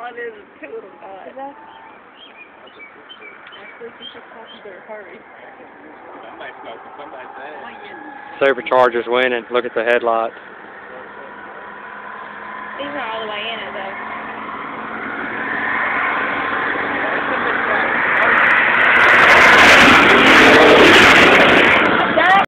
Oh, there's two of them. Actually, she should better hurry. Somebody's smoking somebody's ass. Superchargers winning. Look at the headlights. He's not all the way in it, though.